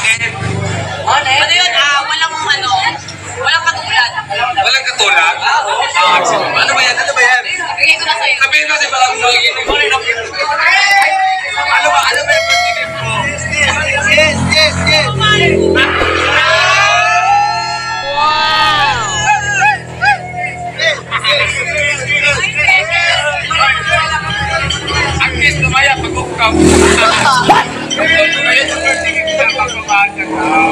Ano yun? Walang walang katulad. Walang katulad? Ano ba yan? Ano ba yan? Bigay ko na sa'yo. Sabihin mo si Balang Solgin. Ano ba? Ano ba yung pagtigip mo? Yes! Ang kiss tumaya pag-ukap. Tumaya sa pagtigip mo ng pagbabahan.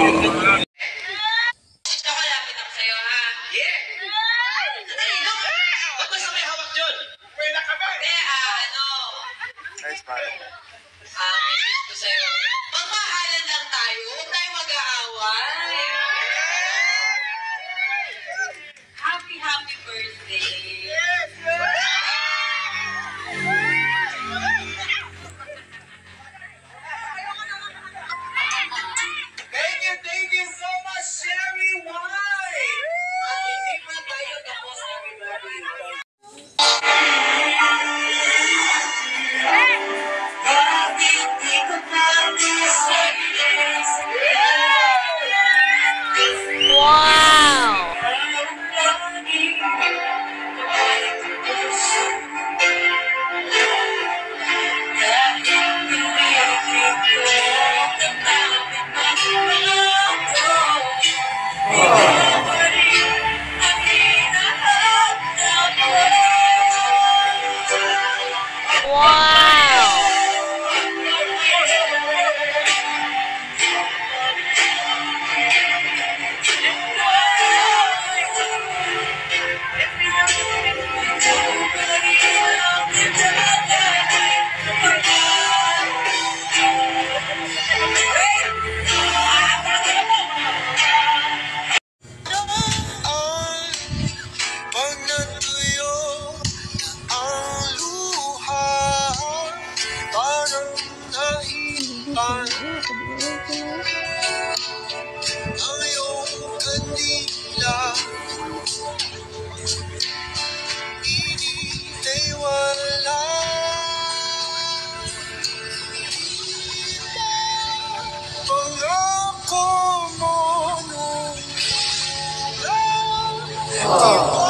Gusto ko lapit ako sa'yo, ha? Yeah! Ba't ba sabay hawak yun? Pwede kami! Nice man. Message ko sa'yo. Magmahalan lang tayo. Huwag tayo mag-aaway. Happy birthday. Thank you so much, Sherry. Why? Hindi pa tayo tapos, everybody. Oh.